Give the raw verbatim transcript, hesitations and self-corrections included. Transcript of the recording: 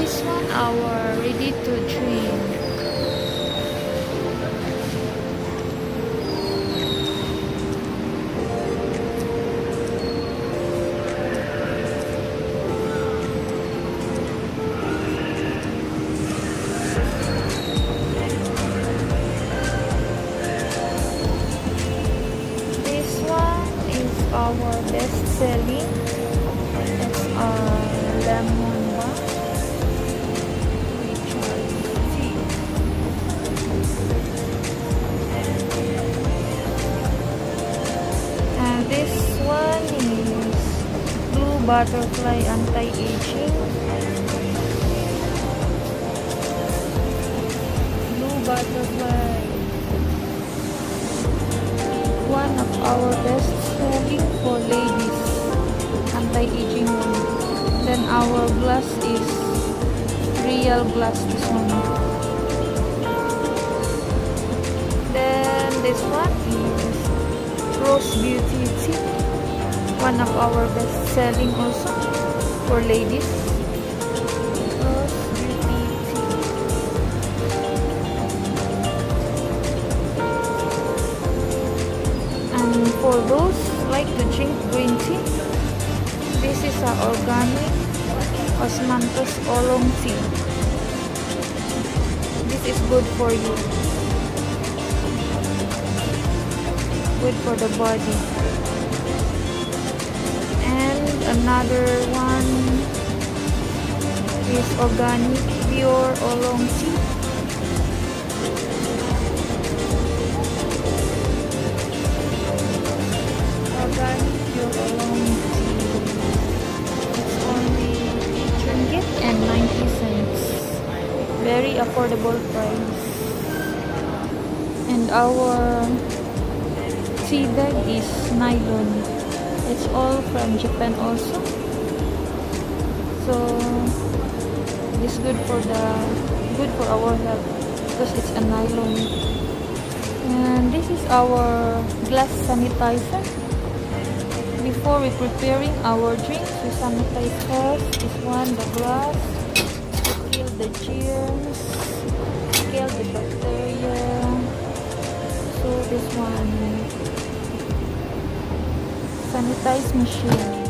this one our ready to drink. This one is our best selling. It's a lemon one. And this one is blue butterfly anti-aging. Blue butterfly. One of our best selling for ladies. Anti-aging one. Then our glass is real glass, this one. Then this one is Rose Beauty Tea. One of our best selling also for ladies. Rose Beauty Tea. And for those like to drink green tea, this is a organic osmanthus oolong tea. This is good for you. Good for the body. And another one is organic pure oolong tea. Organic pure oolong tea. It's only eight ringgit and ninety cents. Very affordable price. And our tea bag is nylon. It's all from Japan also. So it's good for the good for our health because it's a nylon. And this is our glass sanitizer. Before we preparing our drinks, we sanitize first. This one, the glass, to kill the germs, kill the bacteria. So this one, sanitize machine.